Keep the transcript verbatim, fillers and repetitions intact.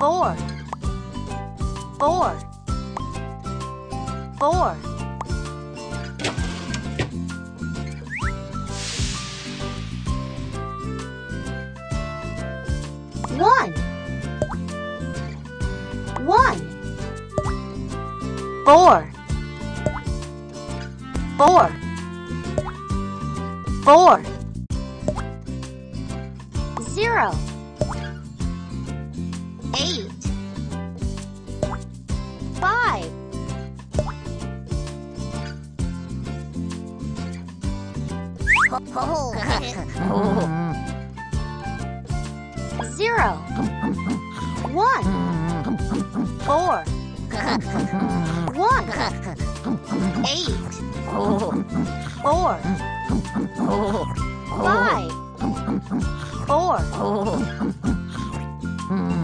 four, four, four. One, one, four, four, four. Zero, eight, five, zero, one, four, one, eight, four, five, four.